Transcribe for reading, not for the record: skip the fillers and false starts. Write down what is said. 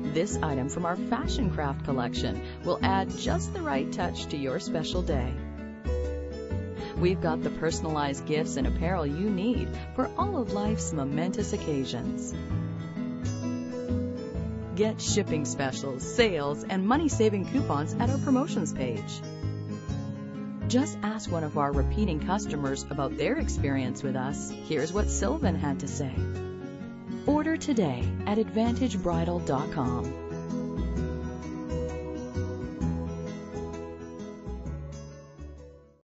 This item from our fashion craft collection will add just the right touch to your special day. We've got the personalized gifts and apparel you need for all of life's momentous occasions. Get shipping specials, sales, and money-saving coupons at our promotions page. Just ask one of our repeating customers about their experience with us. Here's what Sylvan had to say. Order today at AdvantageBridal.com.